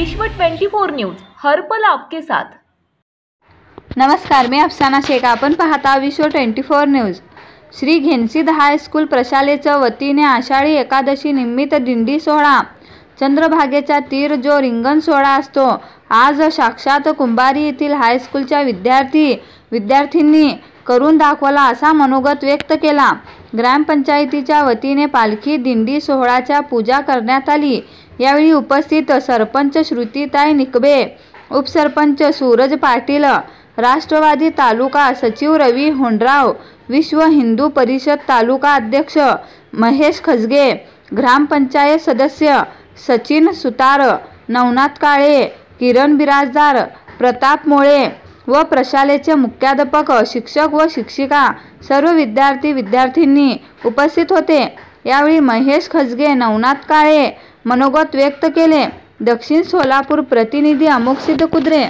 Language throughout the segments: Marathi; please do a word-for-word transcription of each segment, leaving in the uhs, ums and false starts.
विश्व चोवीस न्यूज, हर पल आपके साथ। नमस्कार, मी अफसाना शेख। आपण पाहता विश्व चोवीस न्यूज। श्री घेनसिद्ध हायस्कूल प्रशालेच्या वतीने आषाढी एकादशी निमित्त दिंडी सोहळा। चंद्रभागेचा तीर जो रिंगण सोहळा असतो, आज साक्षात कुंभारी येथील हायस्कूलच्या विद्यार्थी विद्यार्थ्यांनी करून दाखवला, असा मनोगत व्यक्त केला। ग्रामपंचायतीच्या वतीने पालखी दिंडी सोहळ्याची पूजा करण्यात आली। यावेळी उपस्थित सरपंच श्रुतीताई निकबे, उपसरपंच सूरज पाटील, राष्ट्रवादी तालुका सचिव रवी होंडराव, विश्व हिंदू परिषद तालुका अध्यक्ष महेश खजगे, ग्रामपंचायत सदस्य सचिन सुतार, नवनाथ काळे, किरण बिराजदार, प्रताप मोळे व प्रशालेचे मुख्याध्यापक, शिक्षक व शिक्षिका, सर्व विद्यार्थी विद्यार्थिनी उपस्थित होते। यावेळी महेश खजगे, नवनाथ काळे मनोगत व्यक्त केले। दक्षिण सोलापूर प्रतिनिधी अमोक सिद्ध कुद्रे।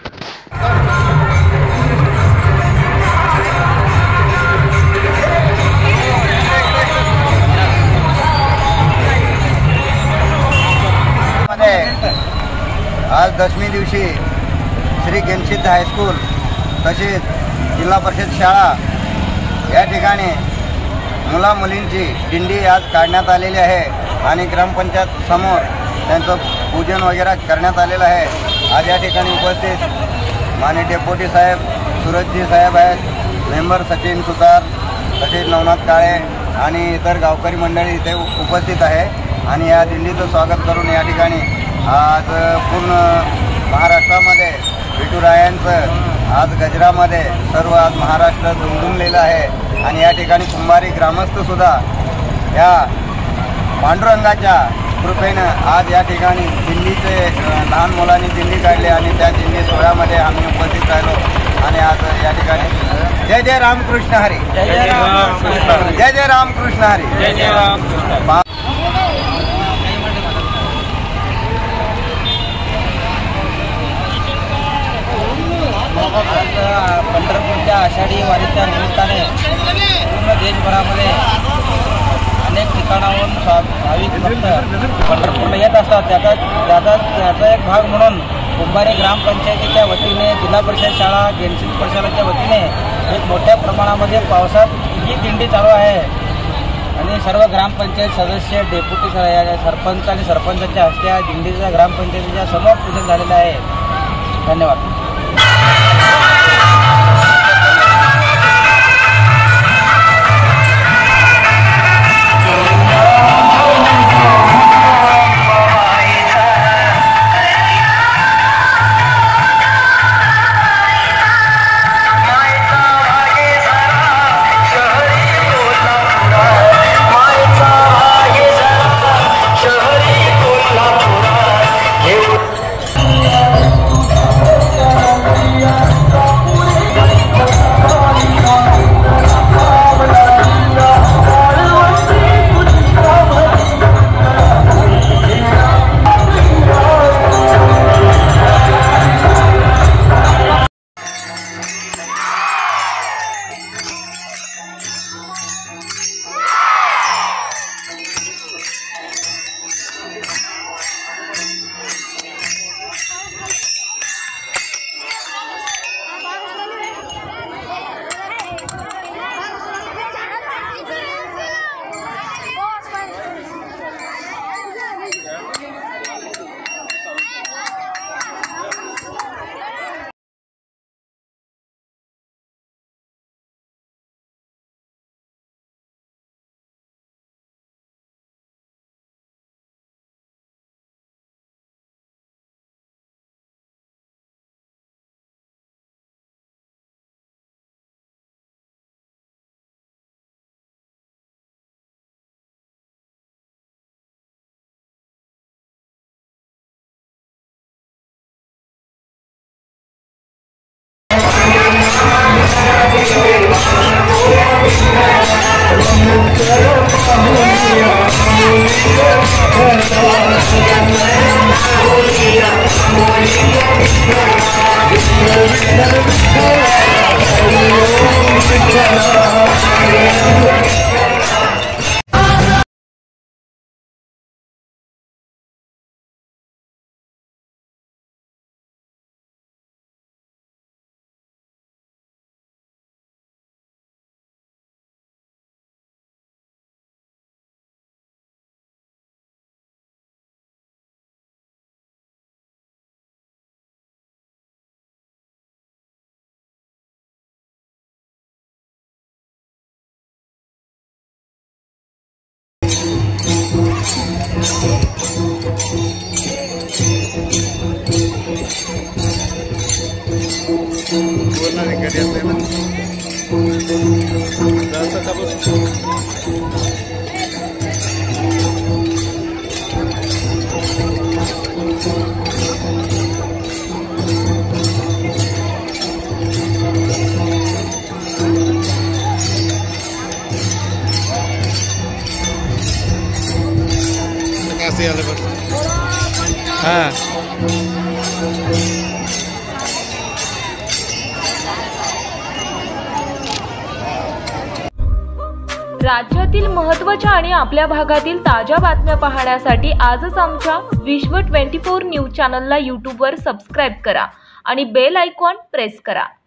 आज दशमी दिवशी श्री घेनसिद्ध हायस्कूल तसेच जिल्हा परिषद शाळा या ठिकाणी मुला मुलींची दिंडी आज काढण्यात आलेली आहे आणि ग्रामपंचायत समोर त्यांचं पूजन वगैरे करण्यात आलेलं आहे। आज या ठिकाणी उपस्थित माननीय डेप्युटी साहेब सूरजजी साहेब आहेत, मेंबर सचिन सुतार, तसेच नवनाथ काळे आणि इतर गावकरी मंडळी इथे उपस्थित आहे आणि या दिंडीचं स्वागत करून या ठिकाणी आज पूर्ण महाराष्ट्रामध्ये विठुरायांचं आज गजरामध्ये सर्व आज महाराष्ट्र दुमदुमलेलं आहे आणि या ठिकाणी कुंभारी ग्रामस्थसुद्धा या पांडुरंगाच्या कृपेनं आज या ठिकाणी दिंडीचे लहान मुलांनी दिंडी काढली आणि त्या दिंडी सोहळ्यामध्ये आम्ही उपस्थित राहिलो आणि आज या ठिकाणी जय जय रामकृष्ण हरी, जय जय रामकृष्ण, जय जय रामकृष्ण हरी, जय जय रामकृष्ण। पंढरपूरच्या आषाढी वारीच्या निमित्ताने पूर्ण देशभरामध्ये अनेक ठिकाणाहून भाविक भक्त पंढरपूरला येत असतात। त्याचा त्याचा त्याचा एक भाग म्हणून कुंभारी ग्रामपंचायतीच्या वतीने, जिल्हा परिषद शाळा घेनसिद्ध प्रशालेच्या वतीने एक मोठ्या प्रमाणामध्ये पावसात ही दिंडी चालू आहे आणि सर्व ग्रामपंचायत सदस्य, डेप्युटी सरपंच आणि सरपंचाच्या हस्ते दिंडीच्या ग्रामपंचायतीच्या समोर पूजन झालेलं आहे। धन्यवाद। पूर्ण विकत येते ना जास्त कापूस कैसे आले बस हाँ राज्यातील महत्त्वाच्या आणि आपल्या भागातील ताज्या बातम्या पाहण्यासाठी आजच आमच्या विश्व चोवीस न्यूज चॅनलला यूट्यूबवर सबस्क्राईब करा आणि बेल आयकॉन प्रेस करा।